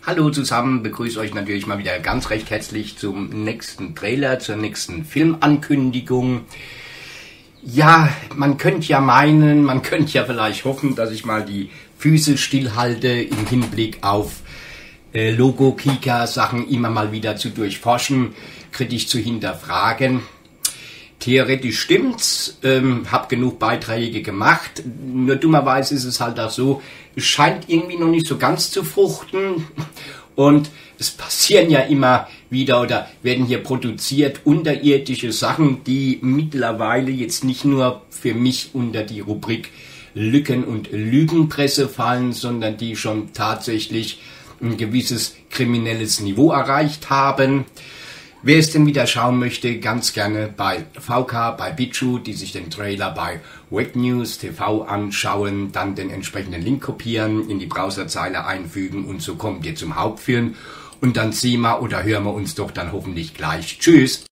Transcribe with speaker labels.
Speaker 1: Hallo zusammen, begrüße euch natürlich mal wieder ganz recht herzlich zum nächsten Trailer, zur nächsten Filmankündigung. Ja, man könnte ja meinen, man könnte ja vielleicht hoffen, dass ich mal die Füße stillhalte im Hinblick auf Logo-Kika-Sachen immer mal wieder zu durchforschen, kritisch zu hinterfragen. Theoretisch stimmt's, hab genug Beiträge gemacht, nur dummerweise ist es halt auch so, es scheint irgendwie noch nicht so ganz zu fruchten und es passieren ja immer wieder oder werden hier produziert unterirdische Sachen, die mittlerweile jetzt nicht nur für mich unter die Rubrik Lücken- und Lügenpresse fallen, sondern die schon tatsächlich ein gewisses kriminelles Niveau erreicht haben. Wer es denn wieder schauen möchte, ganz gerne bei VK, bei BitChute, die sich den Trailer bei Webnews TV anschauen, dann den entsprechenden Link kopieren, in die Browserzeile einfügen und so kommt ihr zum Hauptfilm. Und dann sehen wir oder hören wir uns doch dann hoffentlich gleich. Tschüss!